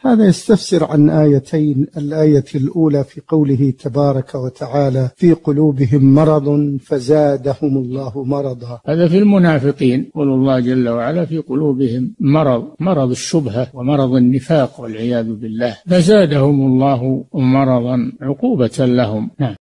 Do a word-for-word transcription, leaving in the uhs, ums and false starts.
هذا يستفسر عن آيتين. الآية الأولى في قوله تبارك وتعالى في قلوبهم مرض فزادهم الله مرضا، هذا في المنافقين. قول الله جل وعلا في قلوبهم مرض، مرض الشبهة ومرض النفاق والعياذ بالله، فزادهم الله مرضا عقوبة لهم. نعم.